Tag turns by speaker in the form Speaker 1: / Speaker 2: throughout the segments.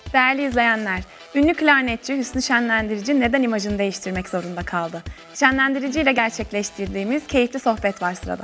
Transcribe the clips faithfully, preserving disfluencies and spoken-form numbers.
Speaker 1: Değerli izleyenler, ünlü klarnetçi Hüsnü Şenlendirici neden imajını değiştirmek zorunda kaldı? Şenlendirici ile gerçekleştirdiğimiz keyifli sohbet var sırada.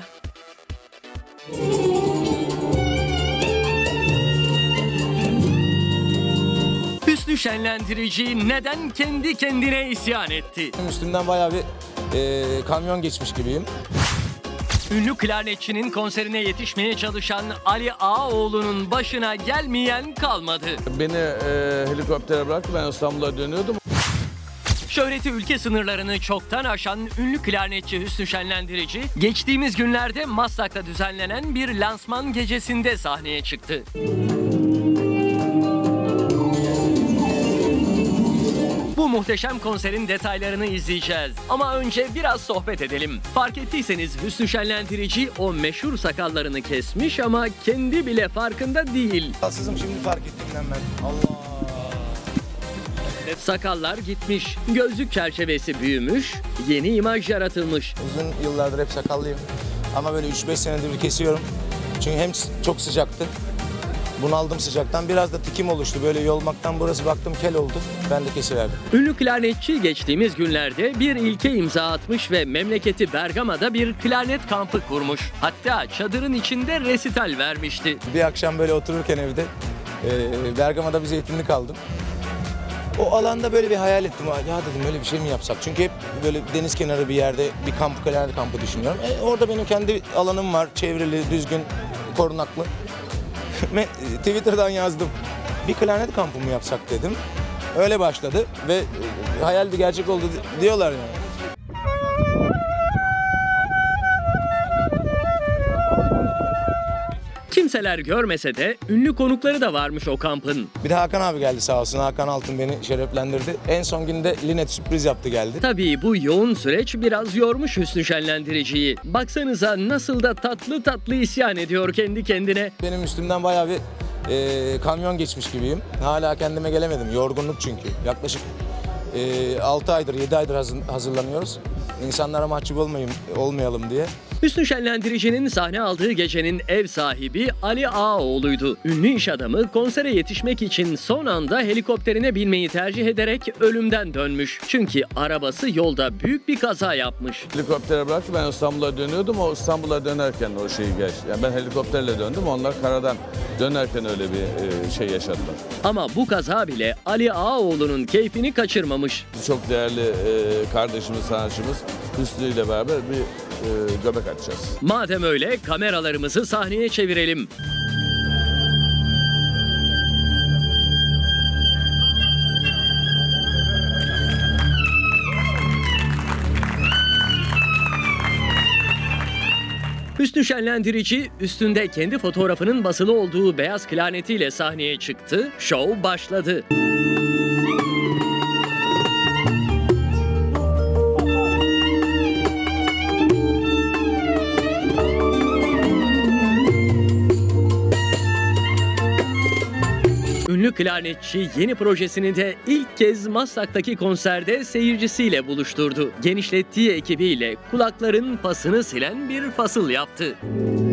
Speaker 2: Hüsnü Şenlendirici neden kendi kendine isyan etti?
Speaker 3: Üstümden bayağı bir e, kamyon geçmiş gibiyim.
Speaker 2: Ünlü klarnetçinin konserine yetişmeye çalışan Ali Ağaoğlu'nun başına gelmeyen kalmadı.
Speaker 4: Beni e, helikoptere bıraktı, ben İstanbul'a dönüyordum.
Speaker 2: Şöhreti ülke sınırlarını çoktan aşan ünlü klarnetçi Hüsnü Şenlendirici, geçtiğimiz günlerde Maslak'ta düzenlenen bir lansman gecesinde sahneye çıktı. Bu muhteşem konserin detaylarını izleyeceğiz. Ama önce biraz sohbet edelim. Fark ettiyseniz Hüsnü Şenlendirici o meşhur sakallarını kesmiş ama kendi bile farkında değil.
Speaker 3: Rahatsızım şimdi fark ettiğimden ben. Allah.
Speaker 2: Sakallar gitmiş, gözlük çerçevesi büyümüş, yeni imaj yaratılmış.
Speaker 3: Uzun yıllardır hep sakallıyım. Ama böyle üç beş senedir bir kesiyorum. Çünkü hem çok sıcaktı. Bunaldım sıcaktan. Biraz da tikim oluştu. Böyle yolmaktan burası baktım kel oldu. Ben de kesiverdim.
Speaker 2: Ünlü klarnetçi geçtiğimiz günlerde bir ilke imza atmış ve memleketi Bergama'da bir klarnet kampı kurmuş. Hatta çadırın içinde resital vermişti.
Speaker 3: Bir akşam böyle otururken evde e, Bergama'da bir zeytinlik aldım. O alanda böyle bir hayal ettim. Ya dedim öyle bir şey mi yapsak? Çünkü hep böyle deniz kenarı bir yerde bir kamp, klarnet kampı düşünüyorum. E, orada benim kendi alanım var. Çevrili, düzgün, korunaklı. Twitter'dan yazdım. Bir klarnet kampı mı yapsak dedim. Öyle başladı ve hayal bir gerçek oldu diyorlar yani.
Speaker 2: Kimseler görmese de ünlü konukları da varmış o kampın.
Speaker 3: Bir de Hakan abi geldi sağ olsun. Hakan Altun beni şereflendirdi. En son günde Linet sürpriz yaptı geldi.
Speaker 2: Tabii bu yoğun süreç biraz yormuş Hüsnü Şenlendirici'yi. Baksanıza nasıl da tatlı tatlı isyan ediyor kendi kendine.
Speaker 3: Benim üstümden bayağı bir e, kamyon geçmiş gibiyim. Hala kendime gelemedim. Yorgunluk çünkü. Yaklaşık e, altı aydır, yedi aydır hazırlanıyoruz. İnsanlara mahcup olmayayım, olmayalım diye.
Speaker 2: Hüsnü Şenlendirici'nin sahne aldığı gecenin ev sahibi Ali Ağaoğlu'ydu. Ünlü iş adamı konsere yetişmek için son anda helikopterine binmeyi tercih ederek ölümden dönmüş. Çünkü arabası yolda büyük bir kaza yapmış.
Speaker 4: Helikoptere bıraktı, ben İstanbul'a dönüyordum. O İstanbul'a dönerken o şeyi geçti. Yani ben helikopterle döndüm, onlar karadan dönerken öyle bir e, şey yaşadılar.
Speaker 2: Ama bu kaza bile Ali Ağaoğlu'nun keyfini kaçırmamış.
Speaker 4: Çok değerli e, kardeşimiz, sanatçımız Hüsnü ile beraber bir e, göbek atacağız.
Speaker 2: Madem öyle kameralarımızı sahneye çevirelim. Hüsnü Şenlendirici üstünde kendi fotoğrafının basılı olduğu beyaz klarnetiyle sahneye çıktı. Şov başladı. Ünlü klarnetçi yeni projesini de ilk kez Maslak'taki konserde seyircisiyle buluşturdu. Genişlettiği ekibiyle kulakların pasını silen bir fasıl yaptı.